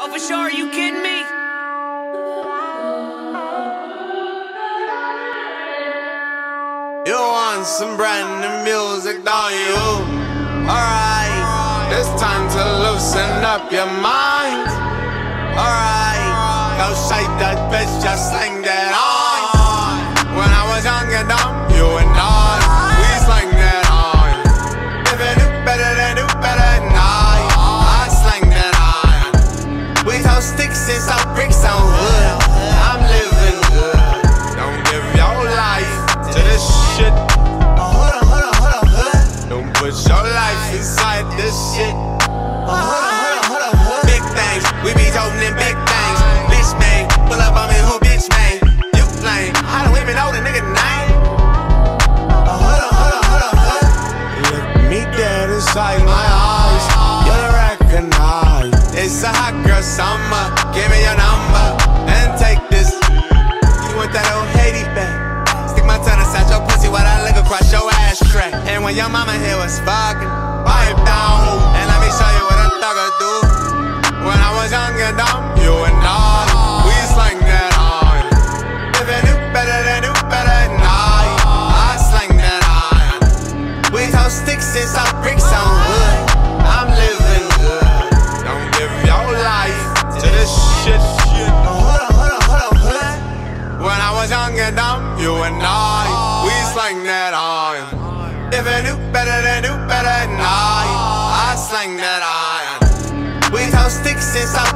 Oh, for sure, are you kidding me? You want some brand new music, don't you? Alright, it's time to loosen up your mind. Alright, go shake that bitch, just sling that on. When I was young and dumb, you and I, we slang that on. If it do better, then do better than I slang that on. We throw sticks and some bricks on wood. I'm living good. Don't give your life to this shit. Hold on, don't put your life inside this shit. Hold on. Big things, we be toting in big things. Bitch man, pull up on me, who bitch man? You lame, I don't even know the nigga name. Hold on. Look me dead inside my eyes. You'll recognize it's a hot girl summer. Give me your number and take this. You want that old Haiti back? Stick my tongue inside your pussy while I look across your ashtray. And when your mama here was fucking, pipe down and let me show you what a thugger do. When I was young and dumb, you and I, we slang that on. If it do better, then do better than I slang that on. We throw sticks and some bricks on wood. I'm living good. Don't give your life to this shit. Hold on. When I was young and dumb, you and I, we slang that on. If it do better, then do better than I slang that on. We throw sticks and some